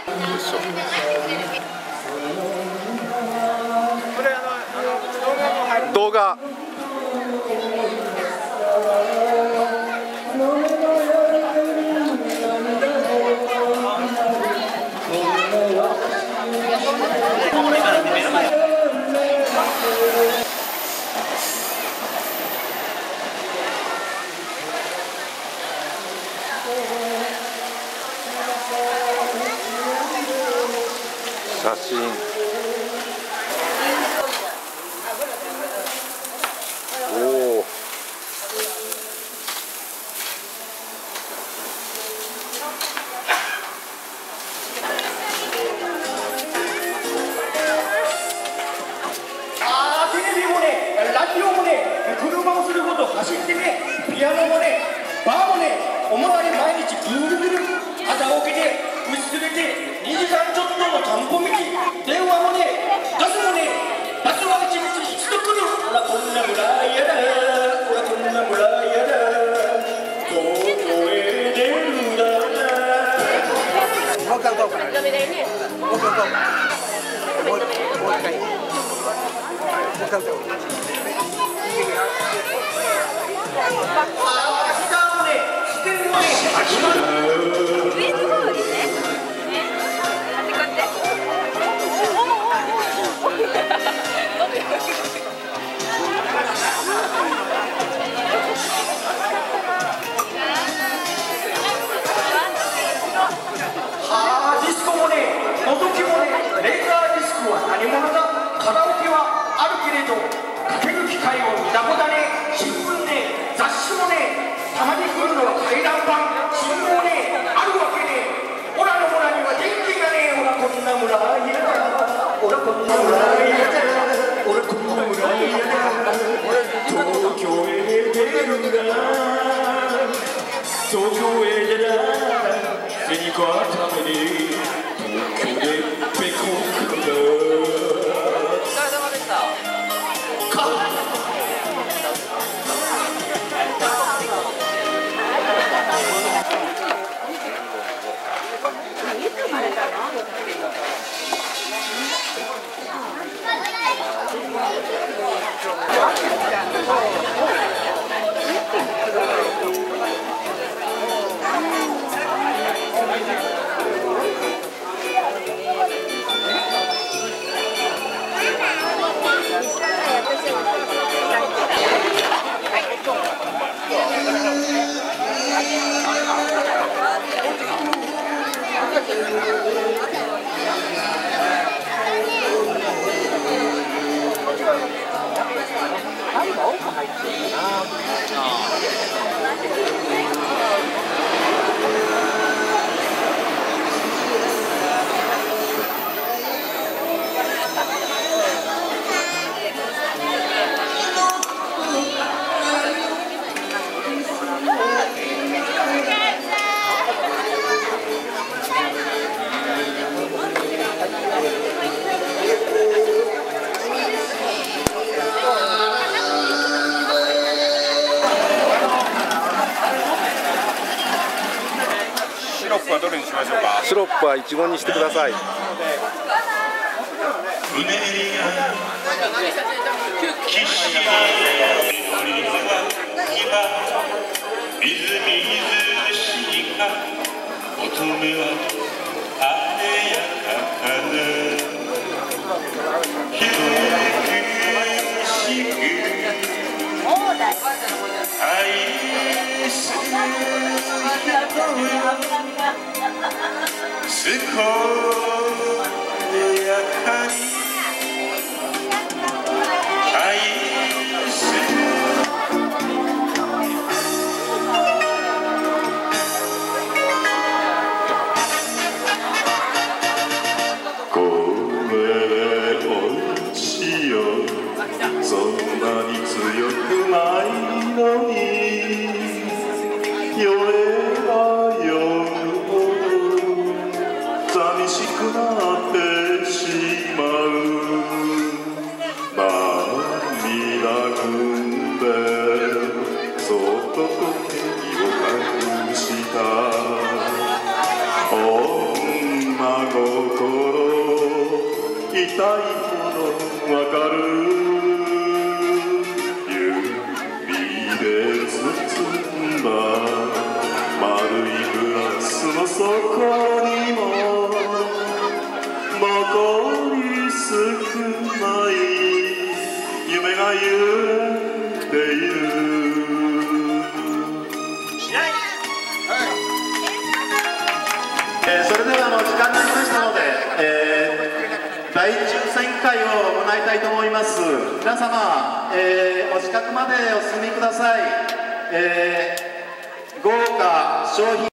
動画。写真。おお。 テレビもね、ラジオもね、車をするほど走ってね、ピアノもね、バーもね、思われ毎日ぐるぐる朝起きて打ち連れて2時間ちょっとの散歩道、電話もね、ガスもね、バスは1日1度来る。ほらこんな村やだ、ほらこんな村やだ、東京へ出るんだな。もう一回歌おうかな。もう一回歌おうかな。もう一回。もう一回歌おう。ディスコもね、のぞきもね、レーザーディスクは何者だ。カラオケはあるけれどかける機会を見たことだね。新聞ね、雑誌もね、たまに来るのは回覧板、信号ね、あるわけね。オラの村には元気がねえ。オラこんな村嫌だ、オラこんな村嫌だ、オラこんな村嫌だ、東京へ出るんだ、東京へ出た銭こために東京でペコくんだ。お疲れ様でした。 シロップはどれにしましょうか。シロップはイチゴにしてください。 健やかに愛するごめんおちよ、そんなに強くないのに酔えば酔うほど寂しくなってしまう。涙ぐんでそっと時を隠した女痛いほどわかる指で包んだ丸いグラスの底にも残り少ない夢が揺れているそれでは時間になりましたので、大抽選会を行いたいと思います。皆様、お近くまでお進みください。豪華商品